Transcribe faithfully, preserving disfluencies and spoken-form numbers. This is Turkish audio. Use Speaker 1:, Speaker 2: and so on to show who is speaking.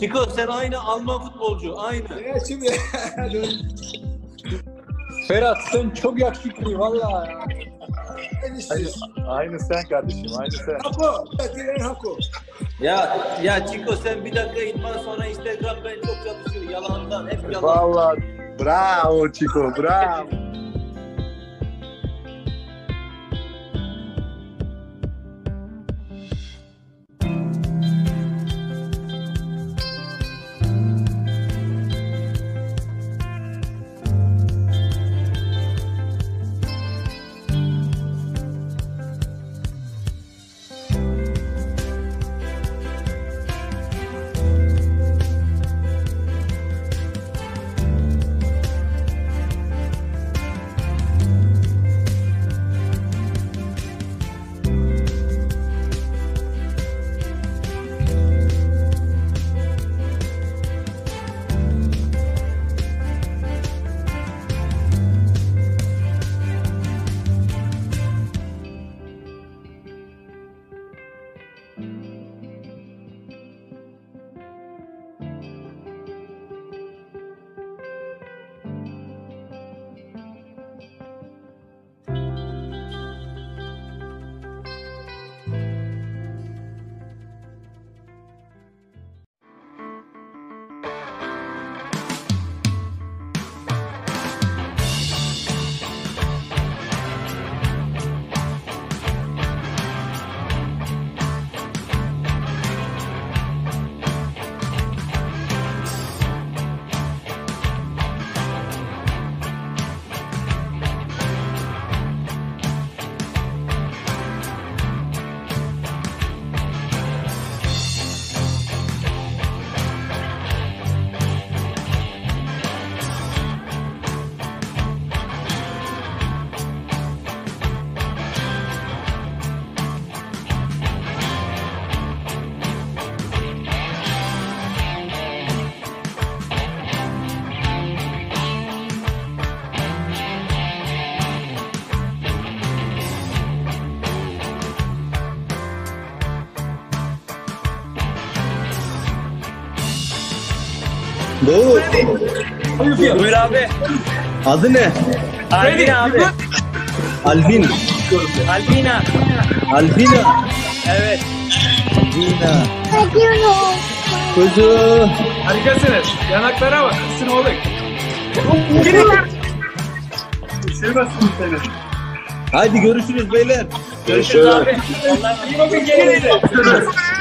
Speaker 1: Çiko sen aynı Alman futbolcu. Aynı.
Speaker 2: Ya şimdi.
Speaker 3: Ferhat sen çok yakışıklı valla ya.
Speaker 2: Aynı,
Speaker 4: Aynı sen kardeşim, aynı sen.
Speaker 2: Hako. Diğer Hako.
Speaker 1: Ya ya Çiko sen bir dakika idman sonra Instagram ben çok çalışıyor. Yalandan hep yalan.
Speaker 4: Vallahi bravo Chico, bravo.
Speaker 5: Doğu.
Speaker 3: Buyur abi.
Speaker 5: Adı ne?
Speaker 3: Albin abi.
Speaker 5: Albin.
Speaker 3: Albina.
Speaker 5: Albina.
Speaker 3: Evet.
Speaker 5: Albina. Kuzu.
Speaker 6: Harikasınız. Yanaklara bak. Isın oğlum. Sevmezsin seni.
Speaker 5: Haydi görüşürüz beyler.
Speaker 3: Görüşürüz abi. Vallahi iyi bakın, gelin.